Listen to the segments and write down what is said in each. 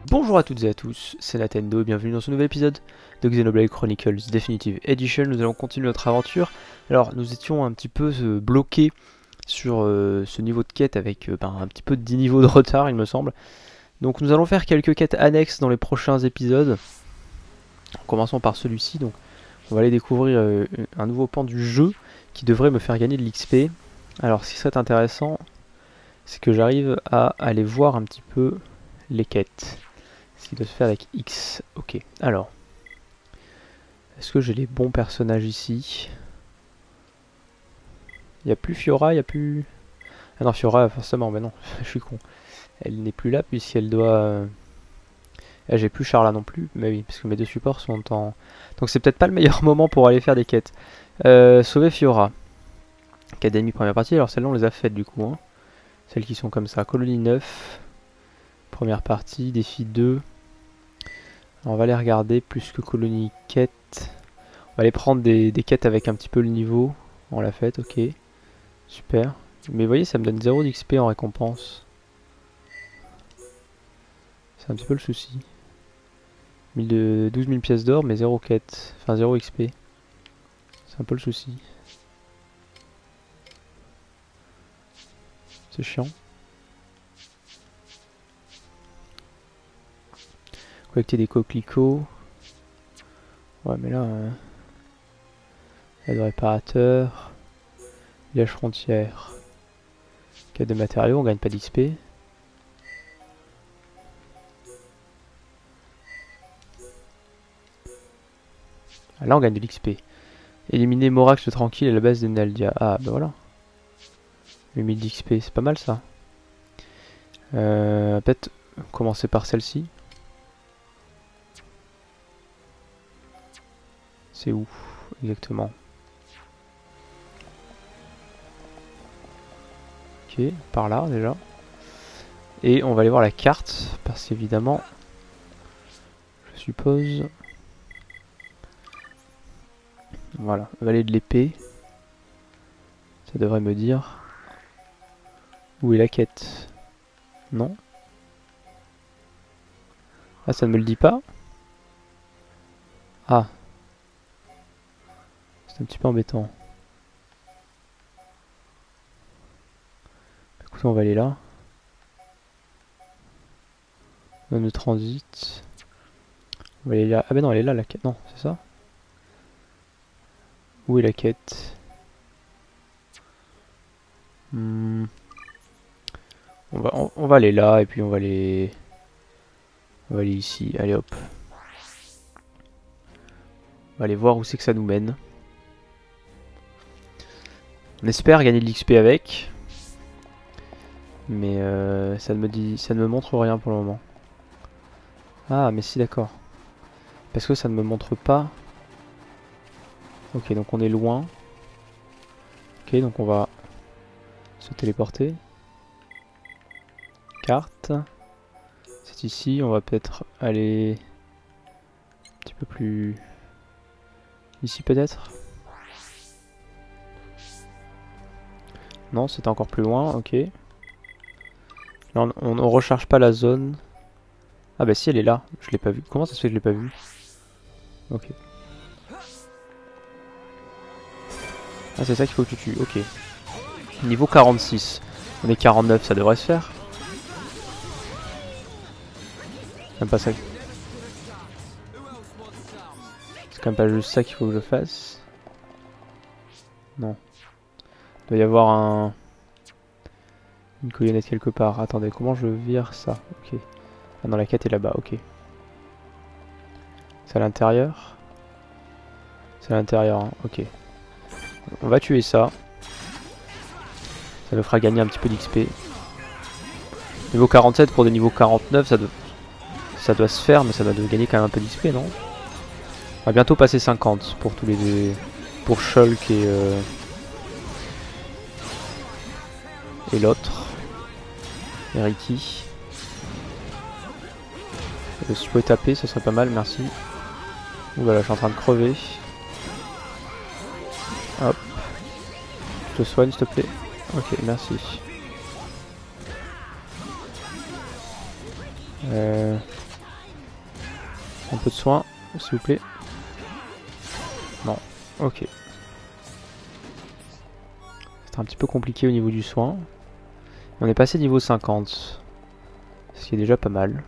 Bonjour à toutes et à tous, c'est Nintendo et bienvenue dans ce nouvel épisode de Xenoblade Chronicles Definitive Edition. Nous allons continuer notre aventure. Alors nous étions un petit peu bloqués sur ce niveau de quête avec un petit peu de 10 niveaux de retard il me semble. Donc nous allons faire quelques quêtes annexes dans les prochains épisodes. En commençant par celui-ci, donc on va aller découvrir un nouveau pan du jeu qui devrait me faire gagner de l'XP. Alors ce qui serait intéressant, c'est que j'arrive à aller voir un petit peu les quêtes. Ce qui doit se faire avec X. Ok, alors. Est-ce que j'ai les bons personnages ici? Il n'y a plus Fiora, il n'y a plus... Ah non, Fiora, forcément, mais non, je suis con. Elle n'est plus là puisqu'elle doit... Ah, j'ai plus Charla non plus, mais oui, parce que mes deux supports sont en... Donc c'est peut-être pas le meilleur moment pour aller faire des quêtes. Sauver Fiora. Académie première partie, alors celles-là on les a faites du coup. Hein. Celles qui sont comme ça. Colonie 9. Première partie, défi 2. Alors on va les regarder plus que colonie quête. On va aller prendre des quêtes avec un petit peu le niveau. On l'a fait, ok. Super. Mais vous voyez, ça me donne 0 d'XP en récompense. C'est un petit peu le souci. 12 000 pièces d'or, mais 0 quête. Enfin 0 XP. C'est un peu le souci. C'est chiant. Collecter des coquelicots. Ouais, mais là... aide de réparateur. Village frontière. Quête de matériaux, on gagne pas d'XP. Ah, là on gagne de l'XP. Éliminer Morax le tranquille à la base de Naldia. Ah bah voilà. 8000 d'XP, c'est pas mal ça. Peut-être commencer par celle-ci. C'est où exactement? Ok, par là déjà. Et on va aller voir la carte, parce qu'évidemment, je suppose... Voilà, vallée de l'épée. Ça devrait me dire... Où est la quête? Non? Ah, ça ne me le dit pas? Ah. C'est un petit peu embêtant. Écoutez, on va aller là. Zone de transit. On va aller là. Ah ben non, elle est là la quête. Non, c'est ça? Où est la quête? On va aller là et puis on va aller ici. Allez hop. On va aller voir où c'est que ça nous mène. On espère gagner de l'XP avec. Mais ça ne me montre rien pour le moment. Ah mais si, d'accord. Parce que ça ne me montre pas. Ok, donc on est loin. Ok, donc on va se téléporter. Carte. C'est ici, on va peut-être aller un petit peu plus... Ici peut-être? Non, c'était encore plus loin, ok. Là, on ne recharge pas la zone. Ah bah si, elle est là, je l'ai pas vue. Comment ça se fait que je l'ai pas vue? Ok. Ah, c'est ça qu'il faut que tu tues, ok. Niveau 46. On est 49, ça devrait se faire. Même pas ça. C'est quand même pas juste ça qu'il faut que je fasse. Non. Il doit y avoir une coyonnette quelque part. Attendez, comment je vire ça? Ok. Ah non, la quête est là-bas, ok. C'est à l'intérieur? C'est à l'intérieur, hein. Ok. On va tuer ça. Ça nous fera gagner un petit peu d'XP. Niveau 47 pour des niveaux 49, ça doit se faire, mais ça doit gagner quand même un peu d'XP, non? On va bientôt passer 50 pour tous les deux. Pour Shulk et l'autre. Et Ricky. Si je pouvais taper, ce serait pas mal, merci. Ouh là là, je suis en train de crever. Hop. Je te soigne, s'il te plaît. Ok, merci. Un peu de soin, s'il vous plaît. Non, ok. C'est un petit peu compliqué au niveau du soin. On est passé niveau 50. Ce qui est déjà pas mal.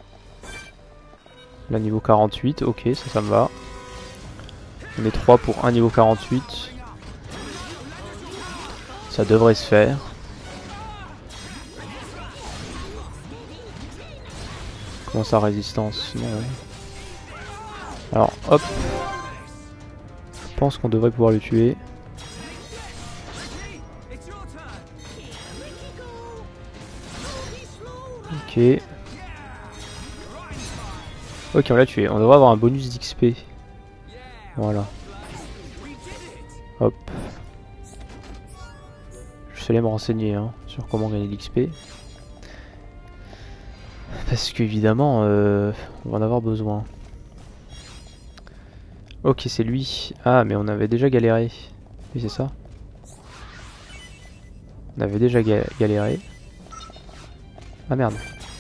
Là niveau 48, ok, ça me va. On est 3 pour un niveau 48. Ça devrait se faire. Comment ça, résistance? Non. Alors, hop. Je pense qu'on devrait pouvoir le tuer. Ok. Ok, on l'a tué. On devrait avoir un bonus d'XP. Voilà. Hop. Je suis allé me renseigner sur comment gagner de l'XP. Parce qu'évidemment, on va en avoir besoin. Ok, c'est lui. Ah, mais on avait déjà galéré. Oui, c'est ça. On avait déjà galéré. Ah merde.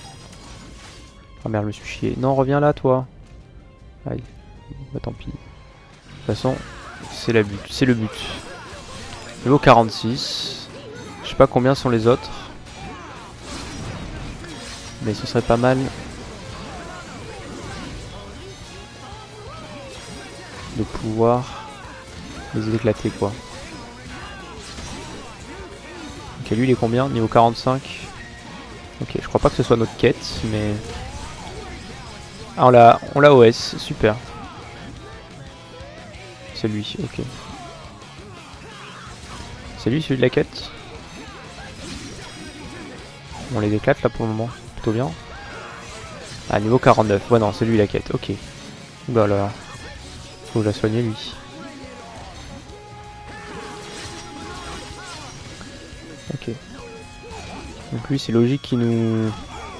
Ah merde, je me suis chié. Non, reviens là, toi. Aïe. Bah tant pis. De toute façon, c'est le but. Niveau 46. Je sais pas combien sont les autres. Mais ce serait pas mal de pouvoir les éclater, quoi. Ok, lui il est combien? Niveau 45. Ok, je crois pas que ce soit notre quête, mais... Ah, on l'a OS, super. C'est lui, ok. C'est lui celui de la quête? On les éclate là pour le moment, plutôt bien. Ah, niveau 49, ouais non, c'est lui la quête, ok. Bah alors, faut que je la soigne lui. Ok. Donc lui c'est logique qu'il nous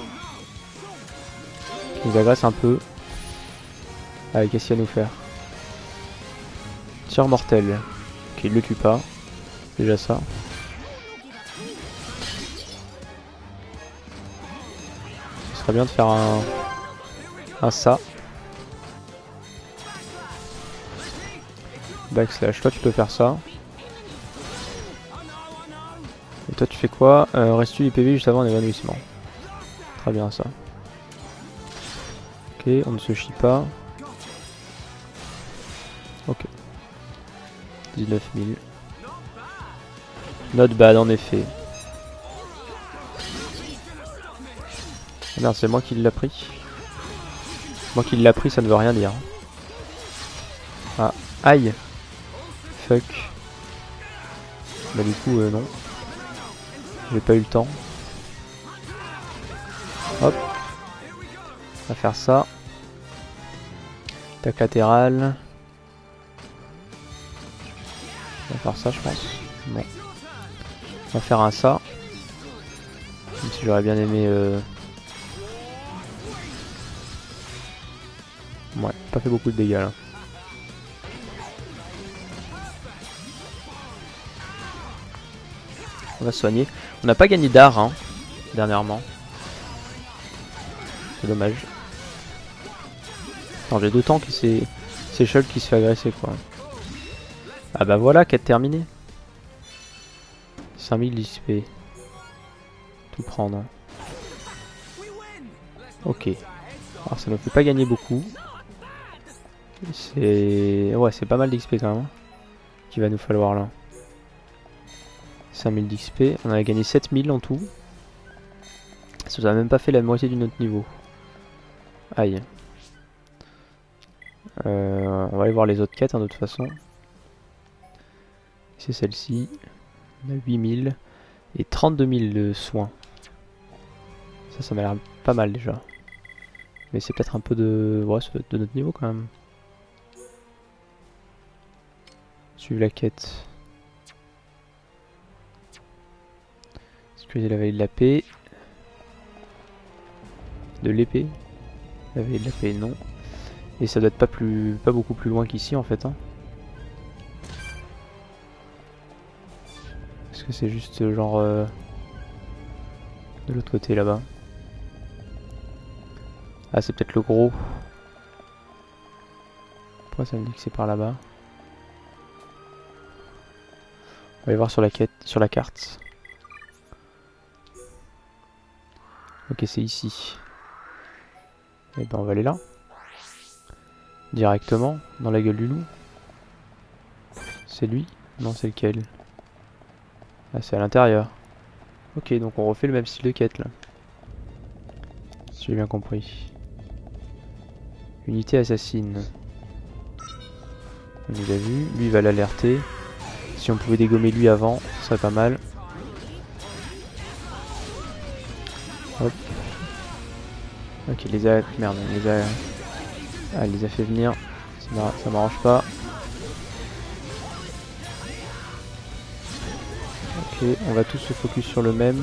agresse un peu. Allez, qu'est-ce qu'il va nous faire? Tir mortel. Ok, il le tue pas. Déjà ça. Ce serait bien de faire un ça. Backslash, toi tu peux faire ça. Et toi tu fais quoi? Restitue les PV juste avant l'évanouissement. Très bien ça. Ok, on ne se chie pas. Ok. 19 000. Not bad en effet. Ah merde, c'est moi qui l'ai pris. Moi qui l'ai pris, ça ne veut rien dire. Ah, aïe. Fuck. Bah du coup, non. J'ai pas eu le temps. Hop. On va faire ça. Attaque latérale. On va faire ça, je pense. Bon. On va faire un ça. Même si j'aurais bien aimé... Ouais, pas fait beaucoup de dégâts là. On va se soigner. On n'a pas gagné d'art dernièrement. C'est dommage. J'ai deux tanks et c'est Shulk qui se fait agresser quoi. Ah bah voilà, quête terminée. 5000 d'XP. Tout prendre. Ok. Alors ça ne fait pas gagner beaucoup. Ouais, c'est pas mal d'XP quand même. Qu'il va nous falloir là. 5000 d'XP. On a gagné 7000 en tout. Ça nous a même pas fait la moitié du notre niveau. Aïe. On va aller voir les autres quêtes de toute façon. C'est celle-ci. On a 8000 et 32 000 de soins. Ça m'a l'air pas mal déjà. Mais c'est peut-être un peu de... Ouais, ça doit être de notre niveau quand même. Suivre la quête. Sécuriser la vallée de la paix. De l'épée. La vallée de la paix, non. Et ça doit être pas beaucoup plus loin qu'ici en fait. Est-ce que c'est juste genre de l'autre côté là-bas? Ah, c'est peut-être le gros. Pourquoi ça me dit que c'est par là-bas? On va aller voir sur la quête, sur la carte. Ok, c'est ici. Et ben on va aller là. Directement, dans la gueule du loup. C'est lui? Non, c'est lequel? Ah, c'est à l'intérieur. Ok, donc on refait le même style de quête là. Si j'ai bien compris. Unité assassine. On les a vus. Lui il va l'alerter. Si on pouvait dégommer lui avant, ce serait pas mal. Hop. Ok, il les a... Merde, il les a... Ah, il les a fait venir. Ça m'arrange pas. Ok, on va tous se focus sur le même.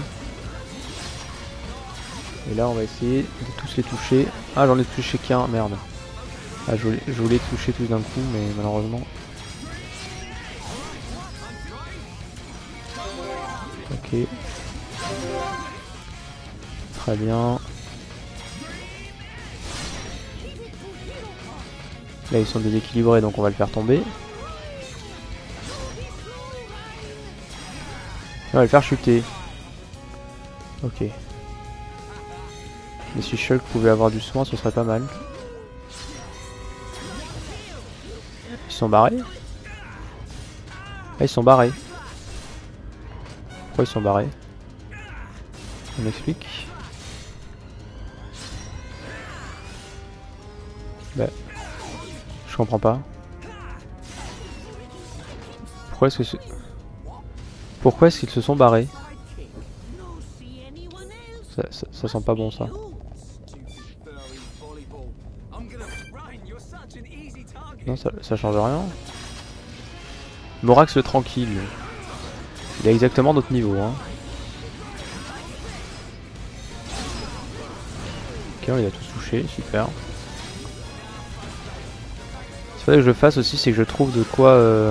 Et là, on va essayer de tous les toucher. Ah, j'en ai touché qu'un, merde. Ah, je voulais toucher tous d'un coup, mais malheureusement... Ok. Très bien. Là ils sont déséquilibrés donc on va le faire tomber. On va le faire chuter. Ok. Mais si Shulk pouvait avoir du soin, ce serait pas mal. Ils sont barrés? Ah, ils sont barrés. Pourquoi ils sont barrés? On m'explique. Bah, je comprends pas. Pourquoi est-ce qu'ils se sont barrés? Ça sent pas bon ça. Non, ça change rien. Morax le tranquille. Il a exactement notre niveau, hein. Ok, on les a tous touchés, super. Ce qu'il faudrait que je fasse aussi, c'est que je trouve de quoi...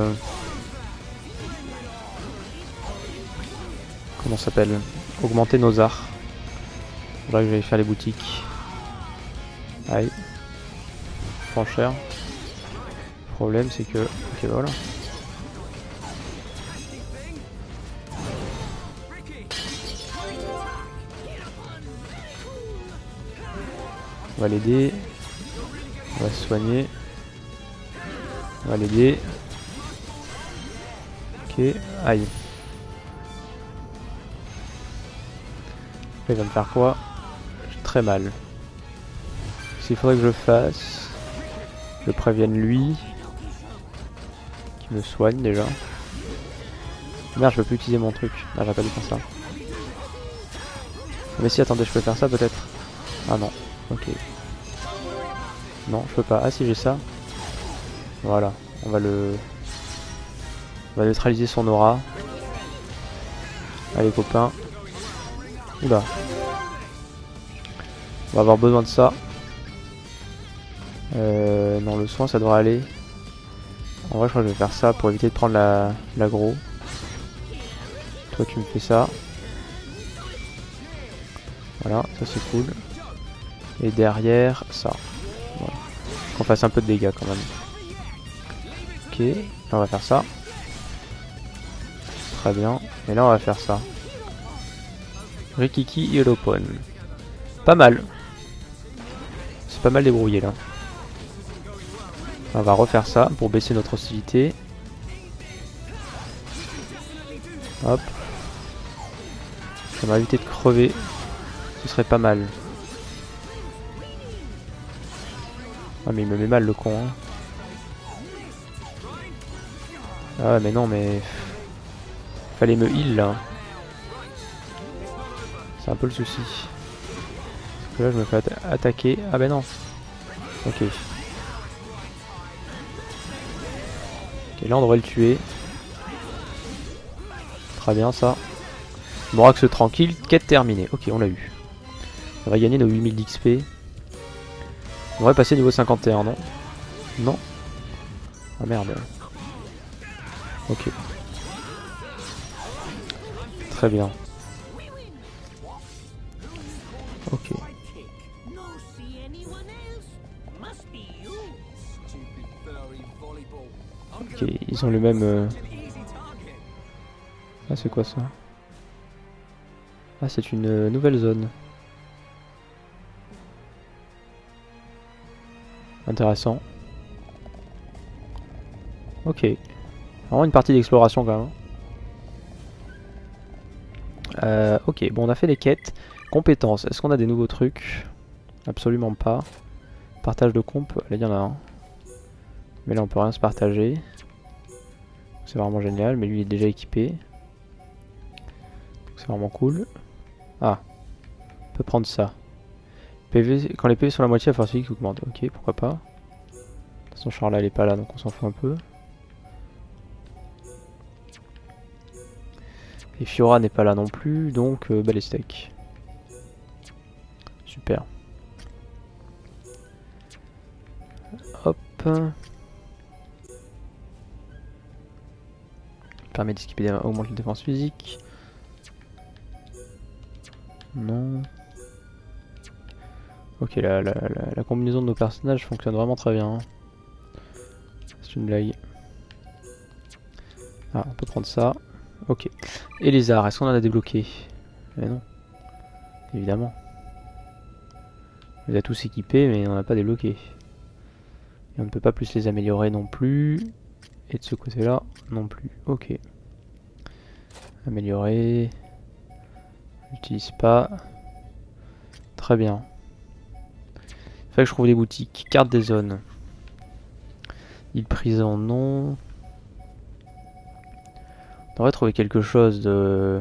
Comment ça s'appelle? Augmenter nos arts. Faudrait que j'aille faire les boutiques. Aïe. Prends cher. Le problème c'est que... Ok, voilà. On va l'aider. On va se soigner. On va l'aider. Ok, aïe. Il va me faire quoi? J'ai très mal. S'il faudrait que je fasse, je prévienne lui, qui me soigne déjà. Merde, je peux plus utiliser mon truc. Ah, j'aurais pas dû faire ça. Mais si, attendez, je peux faire ça peut-être. Ah non, ok. Non, je peux pas. Ah si, j'ai ça. Voilà, on va neutraliser son aura. Allez copains. Oula. On va avoir besoin de ça. Non, le soin ça devrait aller. En vrai je crois que je vais faire ça pour éviter de prendre l'aggro. Toi tu me fais ça. Voilà, ça c'est cool. Et derrière ça. Voilà. Qu'on fasse un peu de dégâts quand même. Ok, là on va faire ça. Très bien. Et là on va faire ça. Rikiki Hielopon. Pas mal. C'est pas mal débrouillé là. On va refaire ça pour baisser notre hostilité. Hop. Ça va éviter de crever. Ce serait pas mal. Ah mais il me met mal le con hein. Ah mais non mais... Fallait me heal là. C'est un peu le souci. Parce que là je me fais attaquer. Ah ben non. Ok. Ok, là on devrait le tuer. Très bien ça. Morax tranquille, quête terminée. Ok, on l'a eu. On va gagner nos 8000 d'XP. On devrait passer niveau 51, non? Non. Ah merde. Ok. Très bien. Ok. Ils ont le même... Ah, c'est quoi ça? Ah, c'est une nouvelle zone. Intéressant. Ok. Vraiment une partie d'exploration quand même. Ok, bon on a fait des quêtes. Compétences, est-ce qu'on a des nouveaux trucs? Absolument pas. Partage de comp, là il y en a un. Mais là on peut rien se partager. C'est vraiment génial, mais lui il est déjà équipé. C'est vraiment cool. Ah, on peut prendre ça. PV, quand les PV sont la moitié, il va falloir celui qui augmente. Ok, pourquoi pas. De toute façon Charla elle est pas là donc on s'en fout un peu. Et Fiora n'est pas là non plus, donc bah les steaks. Super. Hop. Permet d'esquiver, augmente la défense physique. Non. Ok, la combinaison de nos personnages fonctionne vraiment très bien. Hein. C'est une blague. Ah, on peut prendre ça. Ok. Et les arts, est-ce qu'on en a débloqué? Eh non. Évidemment. On les a tous équipés, mais on n'en a pas débloqué. Et on ne peut pas plus les améliorer non plus. Et de ce côté-là, non plus. Ok. Améliorer. J'utilise pas. Très bien. Il fallait que je trouve des boutiques. Carte des zones. Île prison, non. On devrait trouver quelque chose de...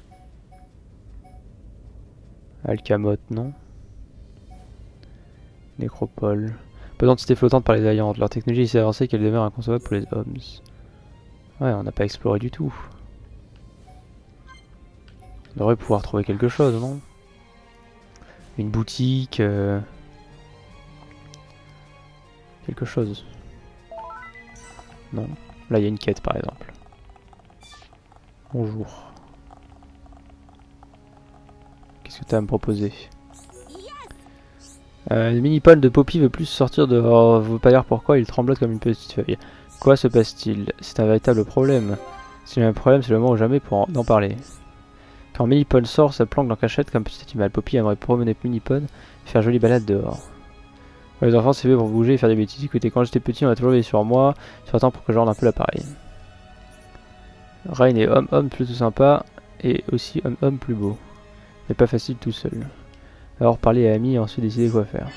Alcamote, non. Nécropole. Peu d'entités flottantes par les aillantes. Leur technologie est si avancée qu'elle demeure inconcevable pour les hommes. Ouais, on n'a pas exploré du tout. On devrait pouvoir trouver quelque chose, non? Une boutique... Quelque chose. Non. Là, il y a une quête, par exemple. Bonjour. Qu'est-ce que tu as à me proposer? Le mini-pone de Poppy veut plus sortir de... Oh, vous pas dire pourquoi, il tremblote comme une petite feuille. Quoi se passe-t-il? C'est un véritable problème. Si j'ai un problème, c'est le moment ou jamais pour en parler. Quand Mini-pone sort, ça planque dans cachette comme petit animal. Poppy aimerait promener Mini-pone et faire jolie balade dehors. Ouais, les enfants, c'est fait pour bouger et faire des bêtises. Écoutez, quand j'étais petit, on a toujours veillé sur moi. C'est temps pour que je rende un peu l'appareil. Rain est homme-homme plutôt sympa et aussi homme-homme plus beau. Mais pas facile tout seul. Alors parler à Amy et ensuite décider quoi faire.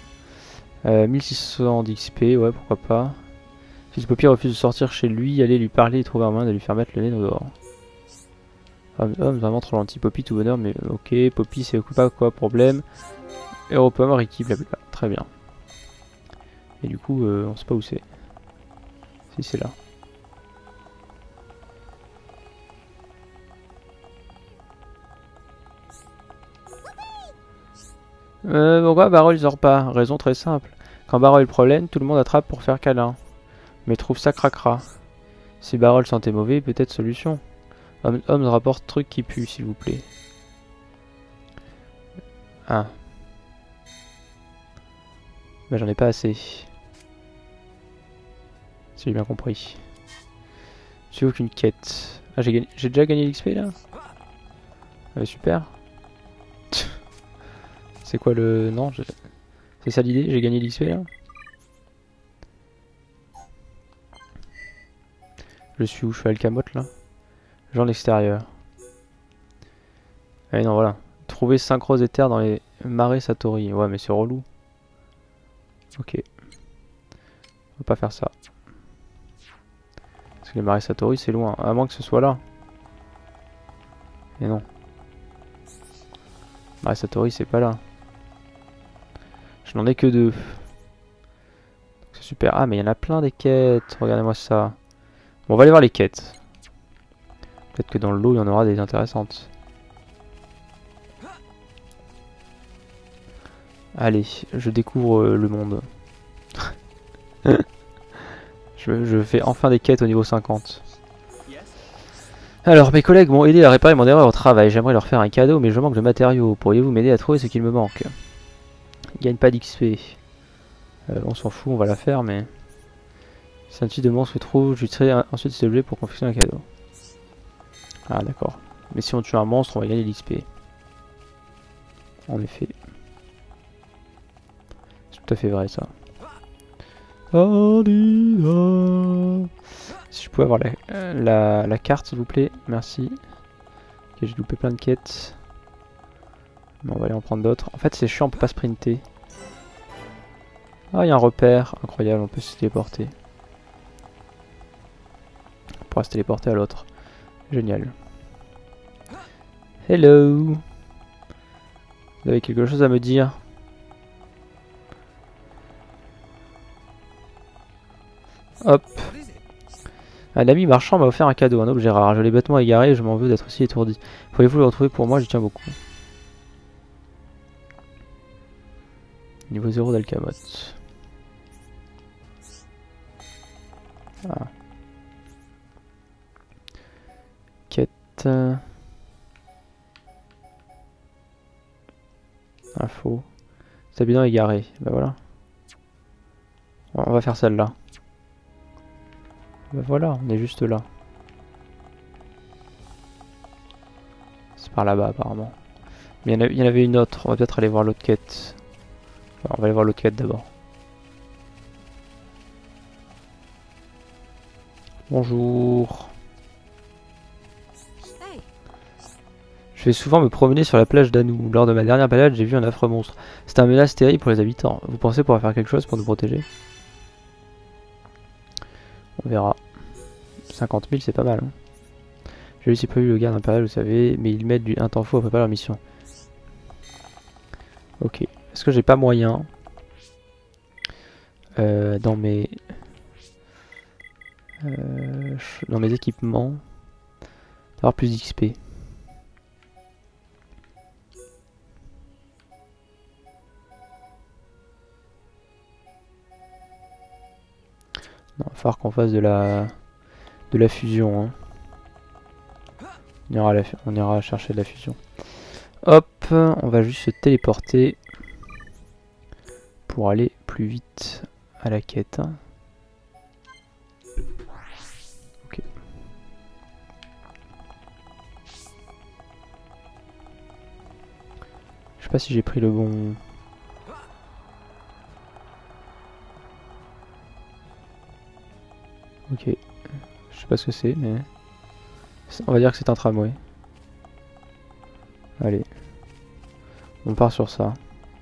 1600 d'XP, ouais pourquoi pas. Si Poppy refuse de sortir chez lui, allez lui parler et trouver un moyen de lui faire mettre le nez dehors. Homme, vraiment trop gentil. Poppy tout bonheur, mais ok. Poppy c'est pas quoi problème. Europom, Ricky, blablabla. Très bien. Et du coup, on sait pas où c'est. Si c'est là. Pourquoi Barol il sort pas? Raison très simple. Quand Barol est le problème, tout le monde attrape pour faire câlin. Mais trouve ça cracra. Si Barol sentait mauvais, peut-être solution. Homme rapporte truc qui pue, s'il vous plaît. Ah. Bah j'en ai pas assez. Si j'ai bien compris. J'ai aucune quête. Ah j'ai déjà gagné l'XP là? Super. C'est quoi le... Non, c'est ça l'idée, j'ai gagné l'XP là. Je suis où? Je suis à Alcamote là. Genre l'extérieur. Allez non voilà. Trouver 5 roses éthers dans les marais Satori. Ouais mais c'est relou. Ok. On va pas faire ça. Parce que les marais Satori c'est loin. À moins que ce soit là. Et non. Marais Satori c'est pas là. Je n'en ai que 2. C'est super. Ah mais il y en a plein des quêtes. Regardez-moi ça. Bon, on va aller voir les quêtes. Peut-être que dans le lot il y en aura des intéressantes. Allez, je découvre le monde. je fais enfin des quêtes au niveau 50. Alors, mes collègues m'ont aidé à réparer mon erreur au travail. J'aimerais leur faire un cadeau, mais je manque de matériaux. Pourriez-vous m'aider à trouver ce qu'il me manque? Gagne pas d'XP. On s'en fout, on va la faire, mais... C'est un type de monstre que trouve, j'utiliserai ensuite cet objet pour confectionner un cadeau. Ah d'accord. Mais si on tue un monstre, on va gagner l'XP. En effet. C'est tout à fait vrai ça. Si je pouvais avoir la carte s'il vous plaît, merci. Ok, j'ai loupé plein de quêtes. Bon, on va aller en prendre d'autres. En fait c'est chiant, on peut pas sprinter. Ah, il y a un repère, incroyable, on peut se téléporter. On pourra se téléporter à l'autre. Génial. Hello. Vous avez quelque chose à me dire? Hop. Un ami marchand m'a offert un cadeau, un objet rare. Je l'ai bêtement égaré et je m'en veux d'être aussi étourdi. Pourriez-vous le retrouver pour moi? J'y tiens beaucoup. Niveau 0 d'Alcamote. Ah. Quête. Info. S'habillant égaré. Ben voilà. On va faire celle-là. Ben voilà, on est juste là. C'est par là-bas apparemment. Mais il y en avait une autre. On va peut-être aller voir l'autre quête. Enfin, on va aller voir l'autre quête d'abord. Bonjour. Je vais souvent me promener sur la plage d'Anou. Lors de ma dernière balade, j'ai vu un affreux monstre. C'est un menace terrible pour les habitants. Vous pensez pouvoir faire quelque chose pour nous protéger? On verra. 50 000, c'est pas mal. Hein. J'ai aussi prévu le garde impérial, vous savez, mais ils mettent un temps fou à préparer leur mission. Ok. Est-ce que j'ai pas moyen dans mes équipements d'avoir plus d'XP? Non, il va falloir qu'on fasse de la fusion. Hein. On ira chercher de la fusion. Hop, on va juste se téléporter pour aller plus vite à la quête. Ok. Je sais pas si j'ai pris le bon... Ok. Je sais pas ce que c'est, mais... On va dire que c'est un tramway. Allez. On part sur ça.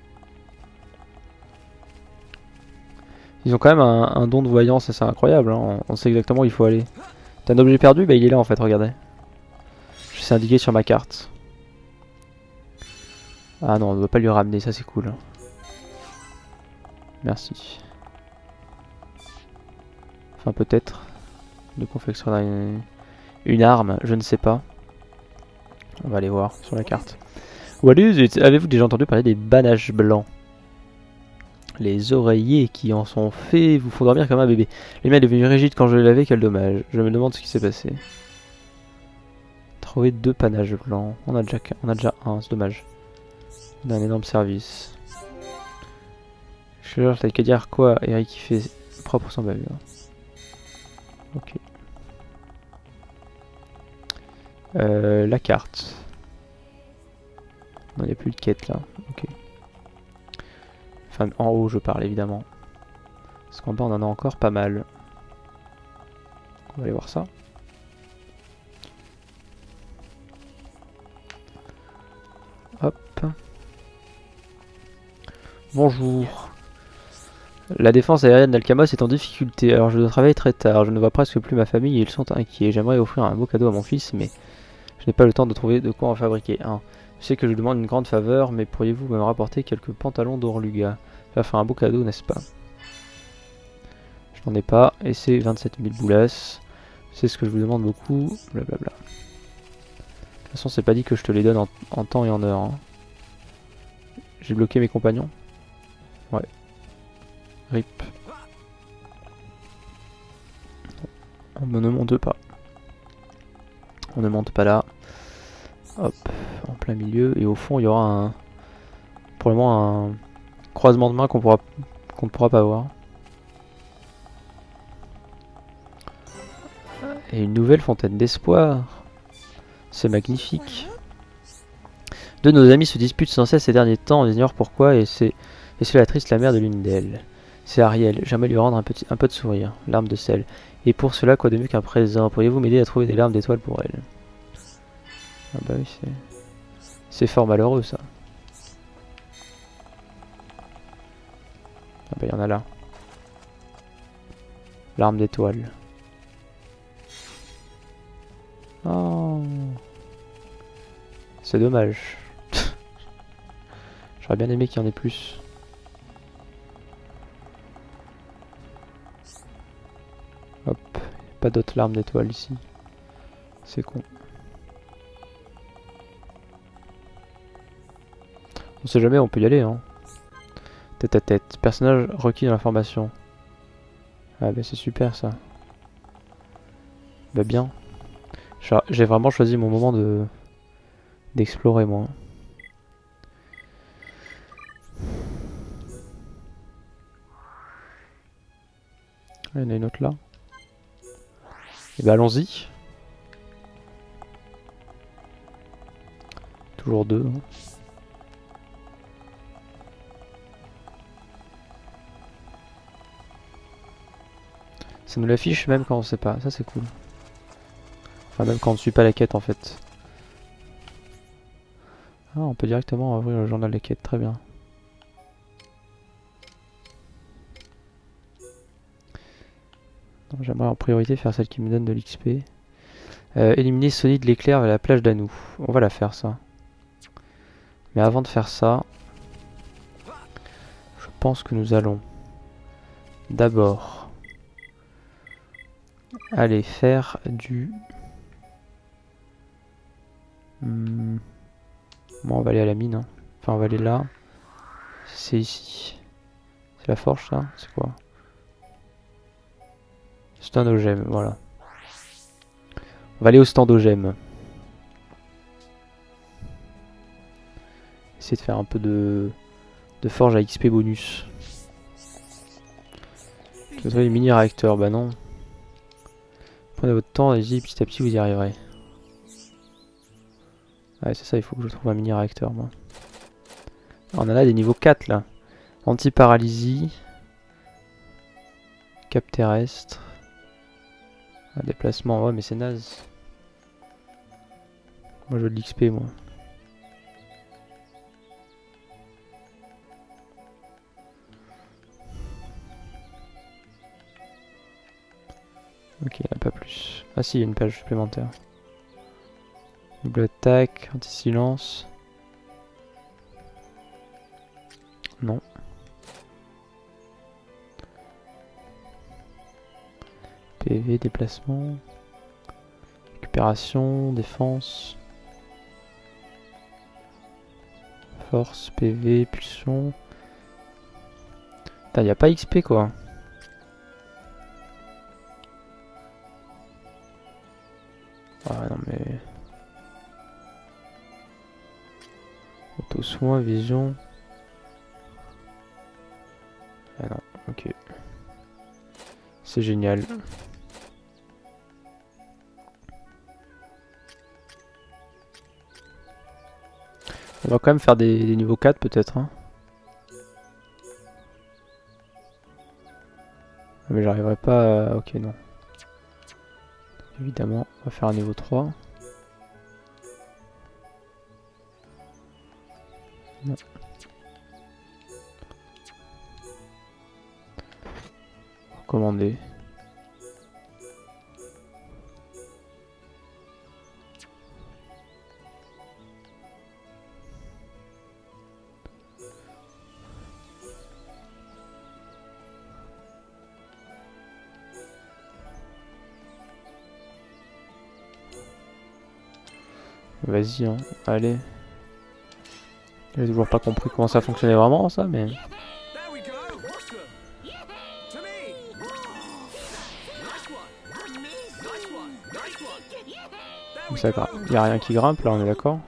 Ils ont quand même un don de voyance assez incroyable. Hein. On sait exactement où il faut aller. T'as un objet perdu? Bah il est là en fait, regardez. Je sais indiqué sur ma carte. Ah non, on ne doit pas lui ramener, ça c'est cool. Merci. Enfin peut-être. De confectionner une arme, je ne sais pas. On va aller voir sur la carte. Avez-vous déjà entendu parler des banages blancs? Les oreillers qui en sont faits vous font dormir comme un bébé. Les miens est devenu rigide quand je l'ai lavé, quel dommage. Je me demande ce qui s'est passé. Trouver 2 panaches blancs. On a déjà un, c'est dommage. On a un énorme service. Je t'as qu'à dire quoi, Eric qui fait propre sans bavure. Ok. La carte. Non, il n'y a plus de quête là. Ok. Enfin, en haut, je parle évidemment. Parce qu'en bas, on en a encore pas mal. On va aller voir ça. Hop. Bonjour. La défense aérienne d'Alcamos est en difficulté, alors je dois travailler très tard. Je ne vois presque plus ma famille et ils sont inquiets. J'aimerais offrir un beau cadeau à mon fils, mais je n'ai pas le temps de trouver de quoi en fabriquer un. Je sais que je demande une grande faveur, mais pourriez-vous me rapporter quelques pantalons d'Orluga? Ça va faire un beau cadeau, n'est-ce pas? Je n'en ai pas, et c'est 27 000 boulasses. C'est ce que je vous demande beaucoup, blablabla. De toute façon, c'est pas dit que je te les donne en temps et en heure. Hein. J'ai bloqué mes compagnons. Ouais. RIP. On ne monte pas. On ne monte pas là. Hop, en plein milieu. Et au fond, il y aura un... Pour le moment, un croisement de main qu'on ne pourra pas voir. Et une nouvelle fontaine d'espoir. C'est magnifique. Deux de nos amis se disputent sans cesse ces derniers temps, on ignore pourquoi, et cela attriste la mère de l'une d'elles. C'est Ariel, j'aimerais lui rendre un peu de sourire, larmes de sel. Et pour cela, quoi de mieux qu'un présent? Pourriez-vous m'aider à trouver des larmes d'étoiles pour elle? Ah bah oui, c'est fort malheureux ça. Ah bah il y en a là. Larmes d'étoiles. Oh, c'est dommage. J'aurais bien aimé qu'il y en ait plus. Hop, pas d'autres larmes d'étoiles ici. C'est con. On sait jamais, on peut y aller hein. Tête à tête. Personnage requis dans l'information. Ah bah c'est super ça. Bah bien. J'ai vraiment choisi mon moment d'explorer moi. Il y en a une autre là. Et bah allons-y. Toujours deux. Hein. Ça nous l'affiche même quand on sait pas. Ça c'est cool. Enfin même quand on ne suit pas la quête en fait. Ah on peut directement ouvrir le journal des quêtes. Très bien. J'aimerais en priorité faire celle qui me donne de l'XP. Éliminer Sony de l'éclair vers la plage d'Anou. On va la faire ça. Mais avant de faire ça, je pense que nous allons d'abord aller faire du... Bon, on va aller à la mine. Hein. Enfin, on va aller là. C'est ici. C'est la forge, ça? C'est quoi? Standogème, voilà. On va aller au standogème. Essayer de faire un peu de forge à XP bonus. Je vais trouver les mini réacteurs, bah non. Prenez votre temps, allez-y, petit à petit vous y arriverez. Ouais, c'est ça, il faut que je trouve un mini réacteur, moi. Alors, on en a des niveaux 4 là. Anti-paralysie. Cap terrestre. Un déplacement, ouais, mais c'est naze. Moi je veux de l'XP, moi. Ok, il n'y en a pas plus. Ah si, il y a une page supplémentaire. Double attaque, anti-silence. Non. PV, déplacement. Récupération, défense. Force, PV, pulsion. Putain, y a pas XP quoi. Ah non mais... Auto-soin, vision. Ah non, ok. C'est génial. On va quand même faire des niveaux 4 peut-être. Hein. Mais j'arriverai pas à... Ok non. Évidemment, on va faire un niveau 3. Non. Recommander. Vas-y, hein. Allez. J'ai toujours pas compris comment ça fonctionnait vraiment ça, mais... Ça, y a rien qui grimpe là, on est d'accord?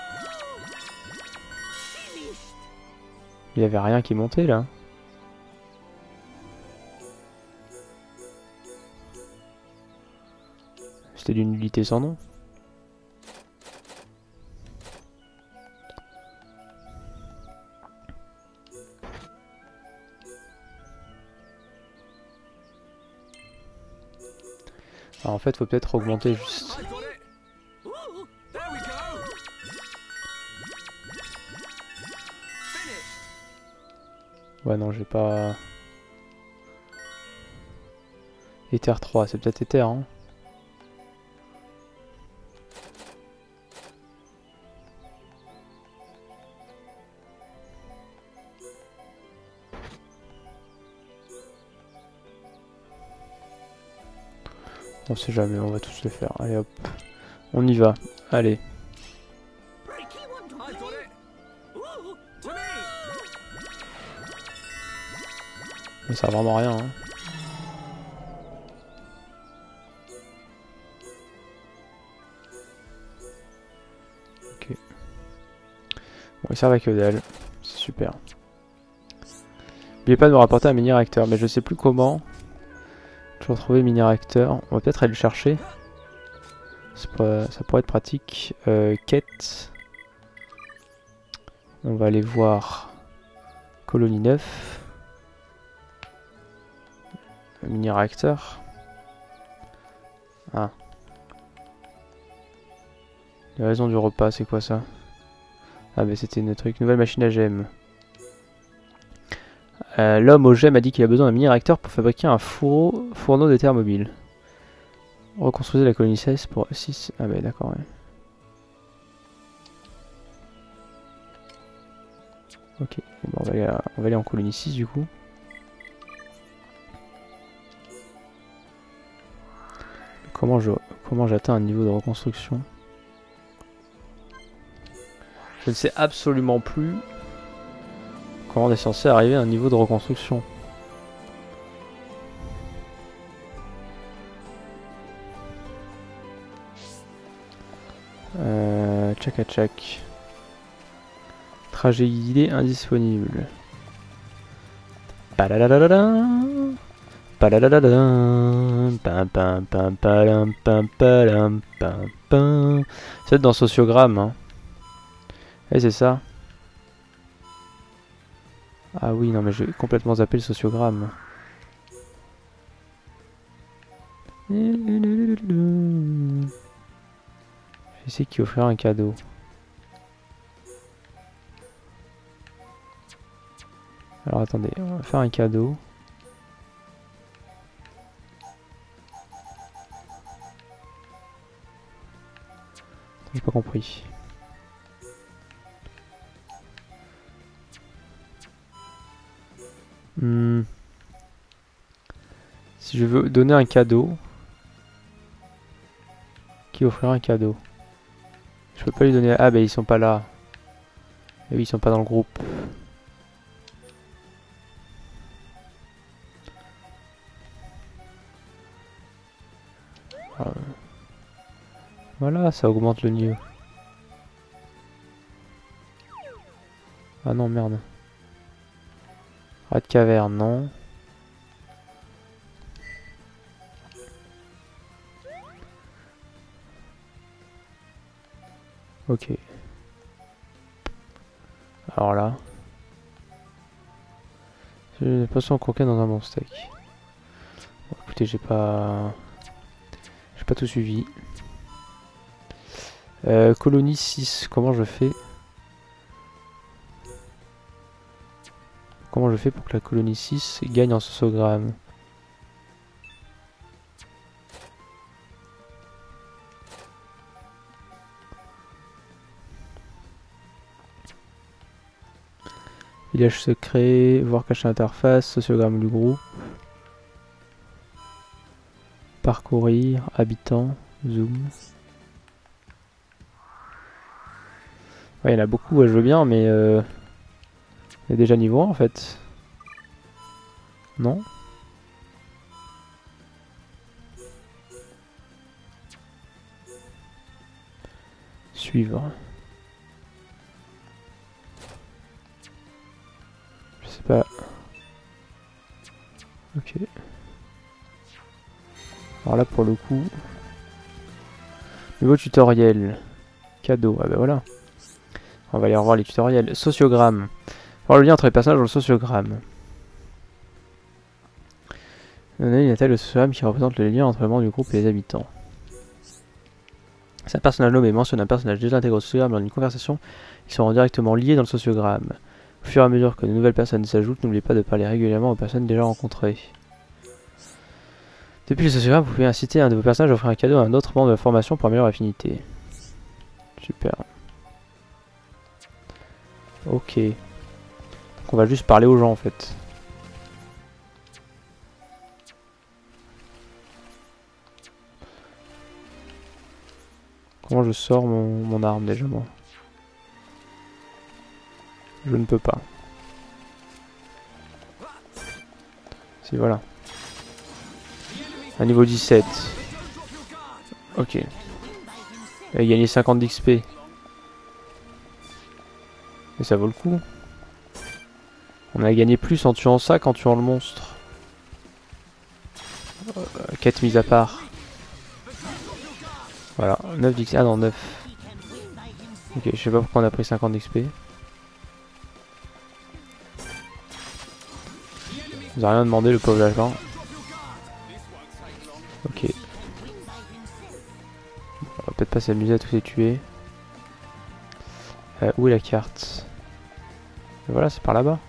Il y avait rien qui montait là. C'était d'une nullité sans nom. Alors en fait, faut peut-être augmenter juste. Ouais, non, j'ai pas. Ether 3, c'est peut-être Ether, hein. On sait jamais, on va tous les faire. Allez hop, on y va. Allez. Ça sert vraiment à rien, hein. Ok. Bon, il sert à que dalle. C'est super. N'oubliez pas de me rapporter un mini réacteur, mais je sais plus comment. Je vais retrouver mini réacteur. On va peut-être aller le chercher. Ça pourrait être pratique. Quête. On va aller voir Colonie 9. Mini réacteur. Ah. Les raisons du repas, c'est quoi ça? Ah bah c'était une truc. Nouvelle machine à gemmes. L'homme aux gemmes a dit qu'il a besoin d'un mini réacteur pour fabriquer un fourneau d'éther mobile. Reconstruisez la colonie 16 pour 6. Ah bah d'accord, ouais. Ok, bon, on va aller en colonie 6 du coup. Comment j'atteins un niveau de reconstruction? Je ne sais absolument plus comment on est censé arriver à un niveau de reconstruction. Tchak à tchak. Trajet guidé indisponible. Paladadadada. Paladadada. Pam pam pam palam pam palam pam pam. C'est dans Sociogramme, hein. Eh, c'est ça. Ah oui, non mais j'ai complètement zappé le Sociogramme. Je sais qui offrira un cadeau. Alors attendez, on va faire un cadeau. J'ai pas compris. Si je veux donner un cadeau, qui offrira un cadeau? Je peux pas lui donner. Ah bah ils sont pas là. Et oui, ils sont pas dans le groupe. Voilà, ça augmente le niveau. Ah non, merde. Rat de caverne, non. Ok. Alors là. J'ai poisson croquet dans un bon steak. Bon, écoutez, j'ai pas tout suivi. Colonie 6, comment je fais? Comment je fais pour que la colonie 6 gagne en sociogramme? Village secret, voir cacher interface, sociogramme du groupe. Parcourir, habitants, zoom. Ouais, il y en a beaucoup, ouais, je veux bien, mais il y a déjà niveau 1 en fait. Non? Suivre. Je sais pas. Ok. Alors là pour le coup, Nouveau tutoriel. Cadeau. Ah bah voilà. On va aller revoir les tutoriels. Sociogramme. Voir le lien entre les personnages dans le sociogramme. Donner une taille de sociogramme qui représente le lien entre les membres du groupe et les habitants. Si un personnage nommé mentionne un personnage déjà intégré au sociogramme lors d'une conversation, ils seront directement liés dans le sociogramme. Au fur et à mesure que de nouvelles personnes s'ajoutent, n'oubliez pas de parler régulièrement aux personnes déjà rencontrées. Depuis le sociogramme, vous pouvez inciter un de vos personnages à offrir un cadeau à un autre membre de la formation pour améliorer l'affinité. Super. Ok. Donc on va juste parler aux gens en fait. Comment je sors mon arme déjà moi? Je ne peux pas. Si voilà. À niveau 17. Ok. Et gagner 50 d'XP. Et ça vaut le coup. On a gagné plus en tuant ça qu'en tuant le monstre. Quête mise à part. Voilà, 9 d'XP. Ah non, 9. Ok, je sais pas pourquoi on a pris 50 d'XP. Il nous a rien demandé le pauvre agent. Ok. On va peut-être pas s'amuser à tous les tuer. Où est la carte? Et voilà, c'est par là-bas.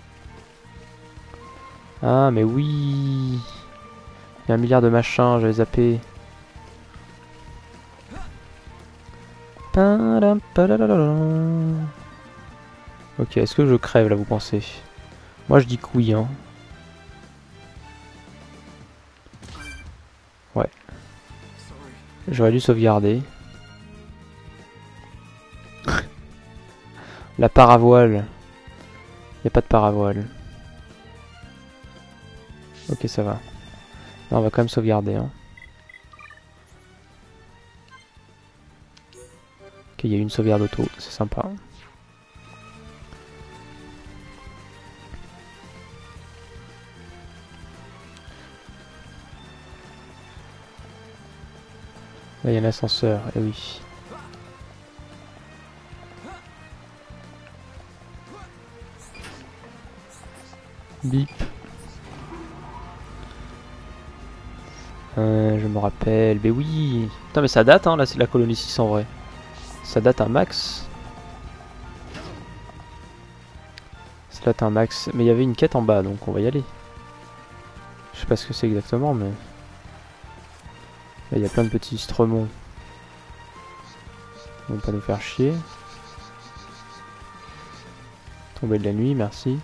Ah, mais oui. Il y a un milliard de machins, j'avais zappé. Ok, est-ce que je crève là, vous pensez? Moi je dis que oui, hein. Ouais. J'aurais dû sauvegarder. La paravoile. Y a pas de paravoile. Ok, ça va. Là, on va quand même sauvegarder, hein. Ok, il y a une sauvegarde auto, c'est sympa. Là, il y a l'ascenseur, et oui. Bip. Je me rappelle, mais oui. Putain, mais ça date, hein, là, c'est la colonie 6 en vrai. Ça date un max. Ça date un max. Mais il y avait une quête en bas, donc on va y aller. Je sais pas ce que c'est exactement, mais... Là, il y a plein de petits stremons. Ils vont pas nous faire chier. Tomber de la nuit, merci.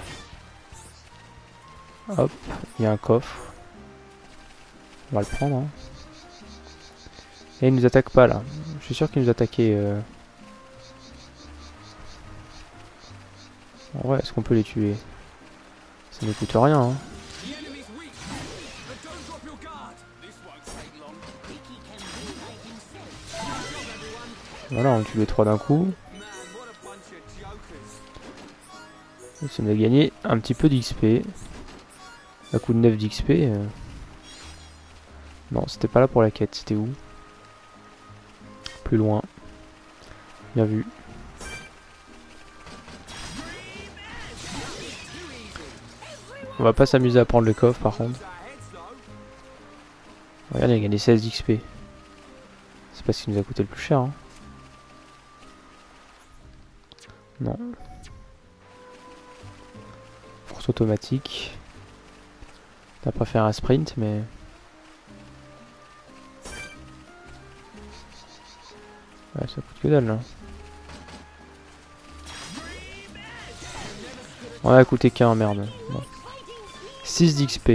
Hop, il y a un coffre. On va le prendre, hein. Et il nous attaque pas, là. Je suis sûr qu'il nous attaquait... En vrai, est-ce qu'on peut les tuer? Ça ne coûte rien, hein. Voilà, on tue les 3 d'un coup. Ça nous a gagné un petit peu d'XP. Un coup de 9 d'XP. Non, c'était pas là pour la quête, c'était où? Plus loin. Bien vu. On va pas s'amuser à prendre le coffre par contre. Regarde, il a gagné 16 d'XP. C'est pas ce qui nous a coûté le plus cher, hein. Non. Force automatique. T'as pas fait un sprint, mais... Ouais, ça coûte que dalle, là. On a coûté qu'un, merde. Bon. 6 d'XP.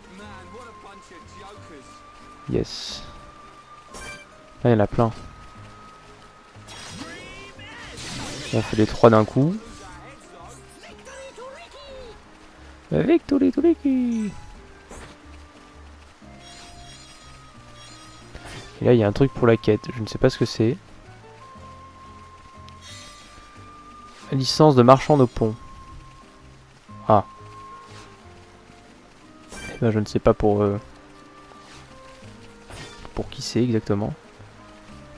Yes. Là, il y en a plein. On fait les 3 d'un coup. Victory to Ricky. Et là, il y a un truc pour la quête. Je ne sais pas ce que c'est. Licence de marchand de pont. Ah. Eh ben, je ne sais pas pour qui c'est exactement.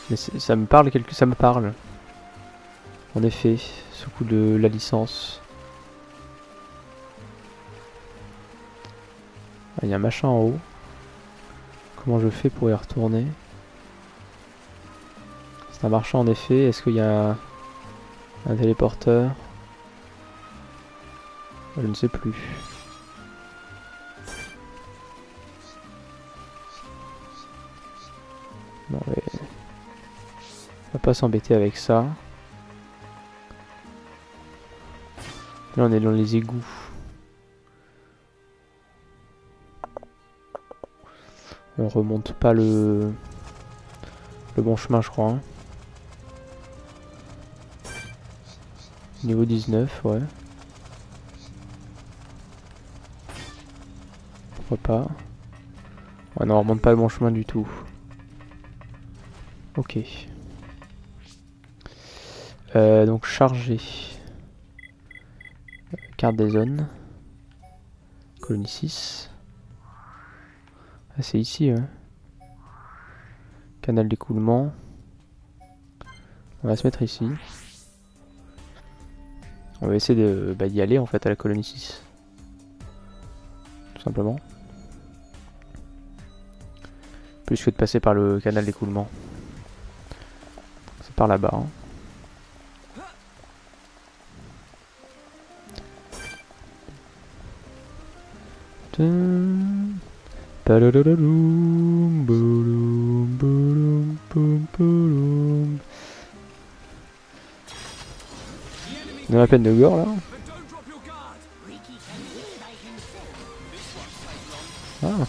Mais ça me parle ça me parle. En effet, sous coup de la licence. Ah, il y a un machin en haut. Comment je fais pour y retourner? C'est un marchand en effet. Est-ce qu'il y a un téléporteur? Je ne sais plus. Non mais... on va pas s'embêter avec ça. Là on est dans les égouts. On remonte pas le bon chemin je crois. Hein. Niveau 19, ouais. Pourquoi pas. Ouais non on remonte pas le bon chemin du tout. Ok. Donc charger. Carte des zones. Colonie 6. Ah, c'est ici, hein. Canal d'écoulement. On va se mettre ici. On va essayer de d'y aller en fait à la colonie 6. Tout simplement. Plus que de passer par le canal d'écoulement. C'est par là-bas. Hein. On a la peine de gore là. Ah.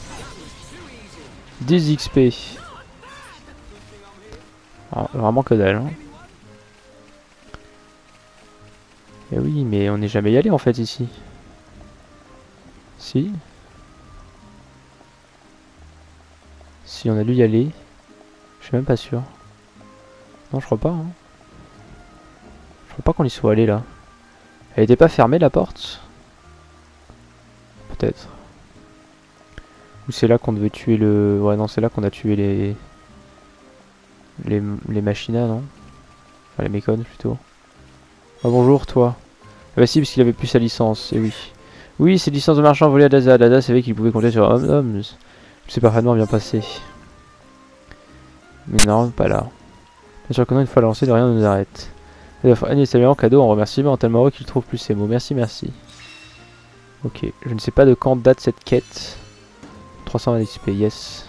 10 XP. Ah, vraiment que dalle. Hein. Et oui, mais on n'est jamais y allé en fait ici. Si. Si on a dû y aller. Je suis même pas sûr. Non, je crois pas. Hein. Je crois pas qu'on y soit allé là. Elle était pas fermée la porte? Peut-être. Ou c'est là qu'on devait tuer le... Ouais non, c'est là qu'on a tué les machinas, non? Enfin les mécones plutôt. Ah bonjour toi. Ah bah si, parce qu'il avait plus sa licence, et oui. Oui, c'est licence de marchand volée à Dazza. Dazza savait qu'il pouvait compter sur Homs. Je sais parfaitement bien passé. Mais non, pas là. Bien sûr que non, une fois lancé, de rien ne nous arrête. Il offre Agnès Saluant cadeau en remerciement, tellement heureux qu'il trouve plus ses mots. Merci, merci. Ok, je ne sais pas de quand date cette quête. 320 XP, yes.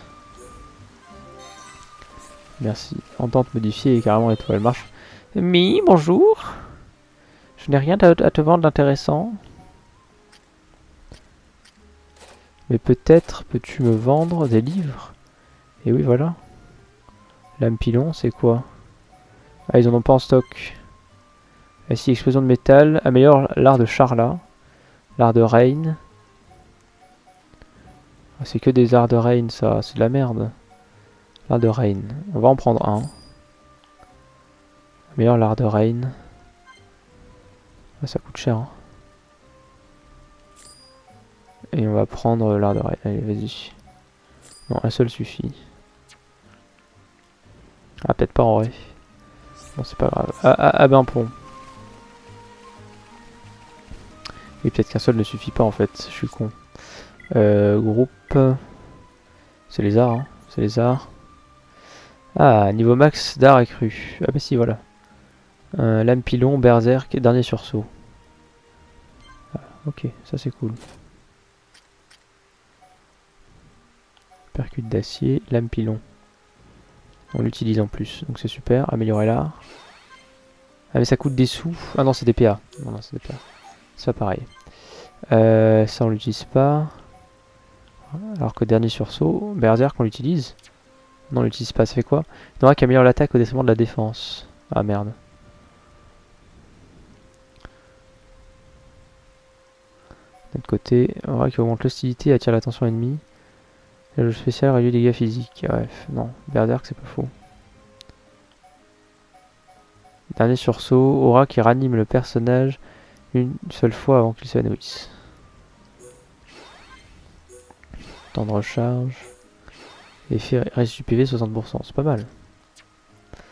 Merci. Entente modifiée et carrément étoile. Marche. Mi, bonjour. Je n'ai rien à te vendre d'intéressant. Mais peut-être peux-tu me vendre des livres? Et oui, voilà. Lame pilon, c'est quoi? Ah, ils en ont pas en stock. Ici, explosion de métal. Améliore l'art de Charla. L'art de Reign. Ah, c'est que des arts de Reign, ça. C'est de la merde. L'art de Reign. On va en prendre un. Améliore l'art de Reign. Ah, ça coûte cher. Hein. Et on va prendre l'art de Reign. Allez, vas-y. Non, un seul suffit. Ah, peut-être pas en vrai. Bon, c'est pas grave. Ah ben bon. Et peut-être qu'un seul ne suffit pas en fait. Je suis con. Groupe. C'est les arts, hein. C'est les arts. Ah, niveau max d'art et cru. Ah bah si, voilà. Lame pilon, berserk, dernier sursaut. Ah, ok, ça c'est cool. Percute d'acier, lame pilon. On l'utilise en plus, donc c'est super. Améliorer l'art. Ah mais ça coûte des sous. Ah non, c'est des PA. Non, c'est des PA. C'est pas pareil. Ça on l'utilise pas. Alors que dernier sursaut, berserk on l'utilise. Non, on l'utilise pas, ça fait quoi? Il aura qui améliore l'attaque au détriment de la défense. Ah merde. De l'autre côté, aura qui augmente l'hostilité et attire l'attention ennemie. Le jeu spécial réduit les dégâts physiques. Bref, non, berserk c'est pas faux. Dernier sursaut, aura qui ranime le personnage une seule fois avant qu'il s'évanouisse. Temps de recharge. Effet reste du PV 60%, c'est pas mal.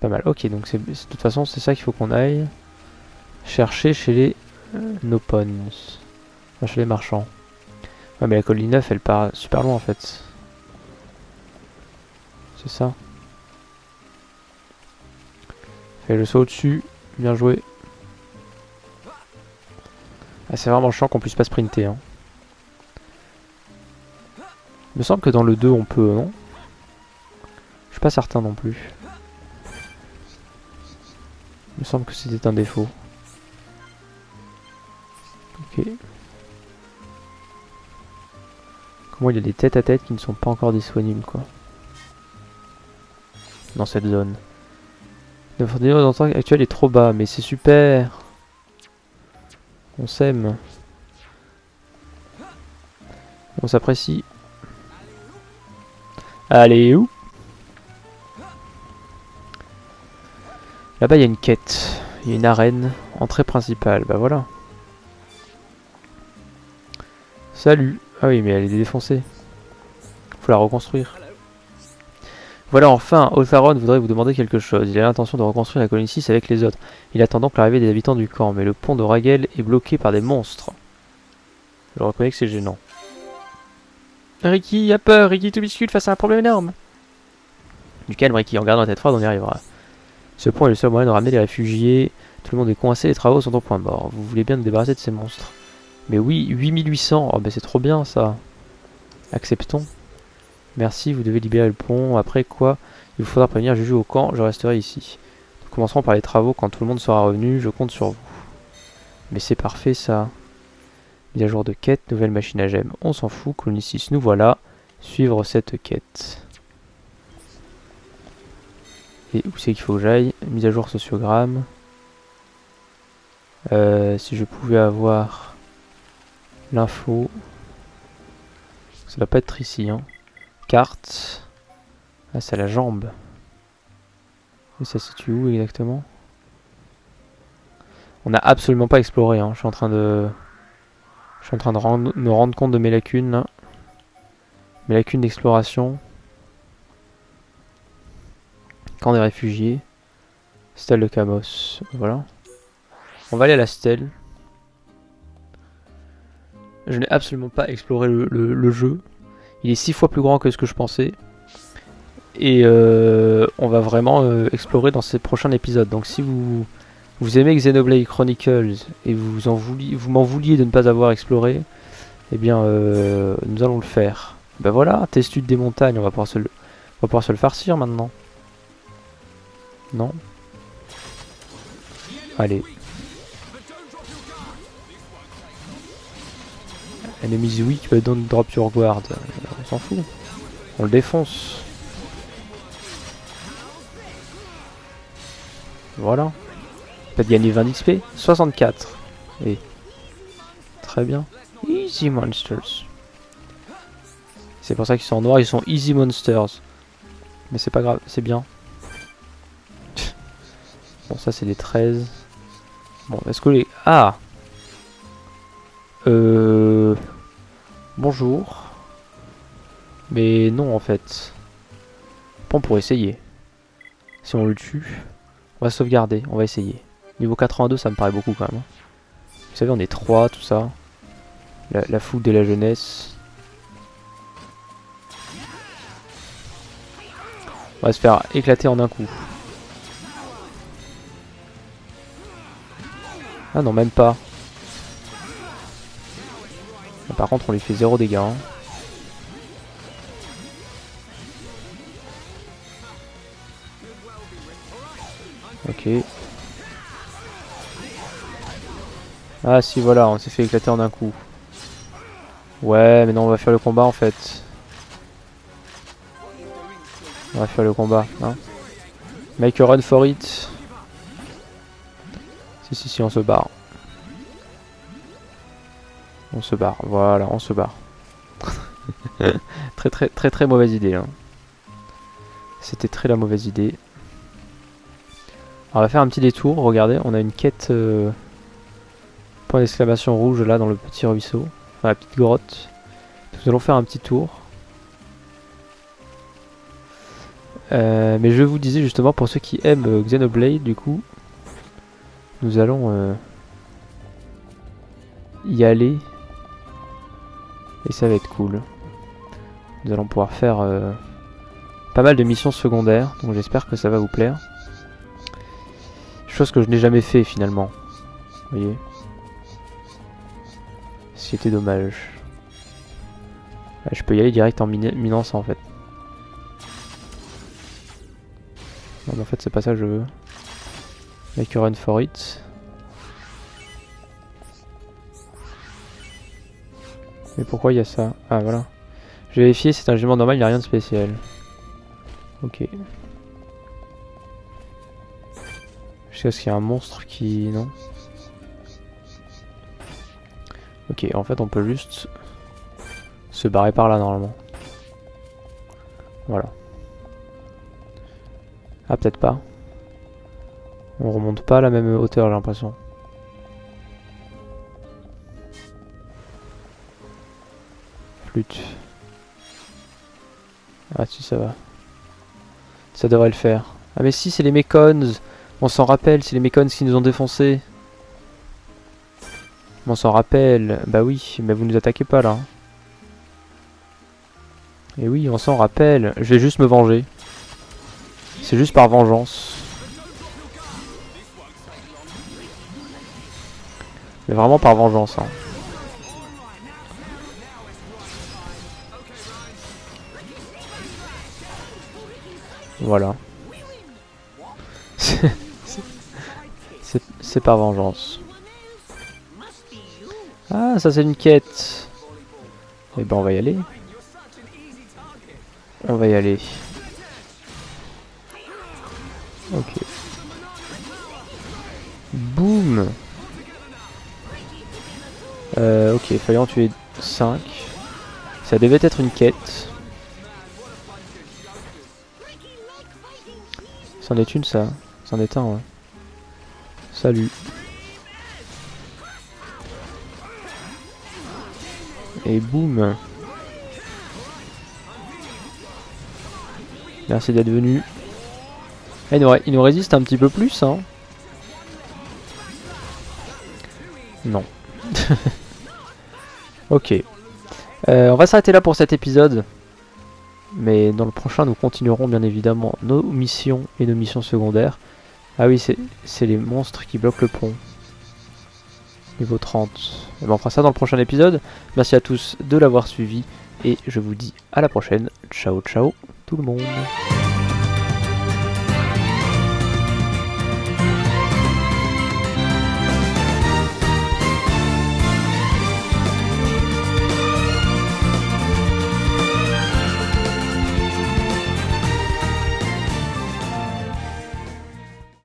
pas mal. Ok, donc de toute façon, c'est ça qu'il faut qu'on aille chercher chez les Nopons. Enfin, chez les marchands. Ouais, mais la colline 9, elle part super loin en fait. C'est ça. Fais le saut au-dessus. Bien joué. Ah, c'est vraiment chiant qu'on puisse pas sprinter. Hein. Il me semble que dans le 2 on peut, non? Je suis pas certain non plus. Il me semble que c'était un défaut. Ok. Comment il y a des têtes à tête qui ne sont pas encore disponibles quoi. Dans cette zone. Le niveau d'entente actuel est trop bas, mais c'est super. On s'aime. On s'apprécie. Allez, où? Là-bas, il y a une quête. Il y a une arène. Entrée principale. Bah voilà. Salut. Ah oui, mais elle est défoncée. Faut la reconstruire. Voilà, enfin, Otharon voudrait vous demander quelque chose. Il a l'intention de reconstruire la colonie 6 avec les autres. Il attend donc l'arrivée des habitants du camp, mais le pont de Ragel est bloqué par des monstres. Je reconnais que c'est gênant. Ricky a peur, Ricky tout biscuit face à un problème énorme. Du calme, Ricky, en gardant la tête froide, on y arrivera. Ce pont est le seul moyen de ramener les réfugiés. Tout le monde est coincé, les travaux sont au point mort. Vous voulez bien nous débarrasser de ces monstres? Mais oui, 8800, oh ben c'est trop bien ça. Acceptons. Merci, vous devez libérer le pont. Après quoi, il vous faudra prévenir Juju au camp, je resterai ici. Nous commencerons par les travaux quand tout le monde sera revenu, je compte sur vous. Mais c'est parfait ça. Mise à jour de quête, nouvelle machine à gemmes. On s'en fout, colonie 6, nous voilà. Suivre cette quête. Et où c'est qu'il faut que j'aille? Mise à jour sociogramme. Si je pouvais avoir l'info. Ça doit pas être ici, hein. Carte. Ah, c'est la jambe. Et ça se situe où exactement? On n'a absolument pas exploré, hein. Je suis en train de me rendre compte de mes lacunes là. Mes lacunes d'exploration. Camp des réfugiés. Stèle de Camos. Voilà. On va aller à la stèle. Je n'ai absolument pas exploré le jeu. Il est 6 fois plus grand que ce que je pensais. Et on va vraiment explorer dans ces prochains épisodes. Donc si vous aimez Xenoblade Chronicles et vous m'en vouliez de ne pas avoir exploré, eh bien nous allons le faire. Ben voilà, Testude des montagnes, on va pouvoir se le farcir maintenant. Non? Allez. Enemies weak, but don't drop your guard. On s'en fout. On le défonce. Voilà. Peut-être gagner 20 d'XP. 64. Et très bien. Easy monsters. C'est pour ça qu'ils sont en noir, ils sont easy monsters. Mais c'est pas grave, c'est bien. Bon, ça c'est les 13. Bon, est-ce que les... Ah! Bonjour. Mais non en fait. Bon, pour essayer. Si on le tue, on va sauvegarder, on va essayer. Niveau 82, ça me paraît beaucoup quand même. Vous savez, on est 3, tout ça. La foule de la jeunesse. On va se faire éclater en un coup. Ah non, même pas. Par contre, on lui fait 0 dégâts. Hein. Ok. Ah si, voilà, on s'est fait éclater en un coup. Ouais, mais non, on va faire le combat en fait. On va faire le combat, hein. Make a run for it. Si, on se barre. On se barre, voilà, on se barre. très mauvaise idée là. C'était très la mauvaise idée. Alors, on va faire un petit détour, regardez, on a une quête point d'exclamation rouge là dans le petit ruisseau, enfin la petite grotte. Nous allons faire un petit tour. Mais je vous disais justement, pour ceux qui aiment Xenoblade, du coup, nous allons y aller. Et ça va être cool. Nous allons pouvoir faire pas mal de missions secondaires, donc j'espère que ça va vous plaire. Chose que je n'ai jamais fait finalement. Vous voyez. C'était dommage. Je peux y aller direct en minant ça en fait. Non mais en fait c'est pas ça que je veux. Make a run for it. Mais pourquoi il y a ça? Ah voilà. J'ai vérifié, c'est un jugement normal, il n'y a rien de spécial. Ok. Jusqu'à ce qu'il y ait un monstre qui... non. Ok, en fait on peut juste se barrer par là normalement. Voilà. Ah peut-être pas. On remonte pas à la même hauteur j'ai l'impression. Flûte. Ah si ça va. Ça devrait le faire. Ah mais si c'est les Mekons. On s'en rappelle, c'est les Mekons qui nous ont défoncés. On s'en rappelle. Bah oui, mais vous nous attaquez pas là. Et oui, on s'en rappelle. Je vais juste me venger. C'est juste par vengeance. Mais vraiment par vengeance. Hein. Voilà. C'est par vengeance. Ah, ça c'est une quête. Eh ben on va y aller. On va y aller. Ok. Boum. Ok, fallait en tuer 5. Ça devait être une quête. C'en est une ça. C'en est un ouais. Salut. Et boum. Merci d'être venu. Ah, il nous résiste un petit peu plus hein. Non. Ok. On va s'arrêter là pour cet épisode. Mais dans le prochain nous continuerons bien évidemment nos missions et nos missions secondaires. Ah oui c'est les monstres qui bloquent le pont. Niveau 30. Et ben on fera ça dans le prochain épisode. Merci à tous de l'avoir suivi. Et je vous dis à la prochaine. Ciao ciao tout le monde.